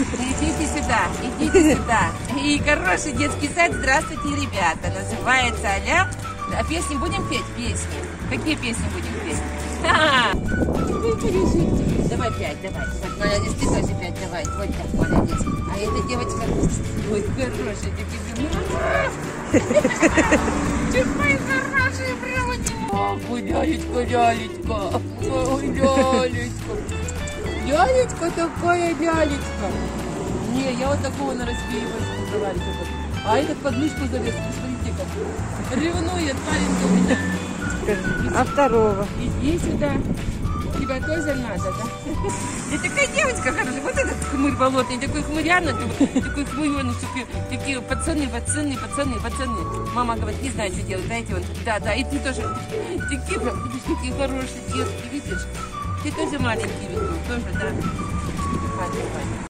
Идите сюда, идите сюда. И хороший детский сад. Здравствуйте, ребята. Называется Аля. А песни будем петь? Песни. Какие песни будем петь? Давай 5, давай. Вот, молодец, ты тоже 5, давай. Вот так, молодец. А эта девочка, ой, хорошая, такие хорошие, прямо не могу. Лялечка, лялечка. Ой, лялечка. Лялечка такая, лялечка. Не, я вот такого на разбей возьму, товарища. А этот подмышку залез, посмотрите как. Ревнует парень у меня. А второго? Иди сюда. Тебя тоже надо, да? И такая девочка хорошая. Вот этот хмырь болотный, такой хмыряна, такой хмырёный, такие пацаны. Мама говорит, не знаю, что делать, дайте он. Да, и ты тоже. Такие прям, видишь, такие хорошие детки, видишь? Ты тоже маленький, видишь, тоже, да.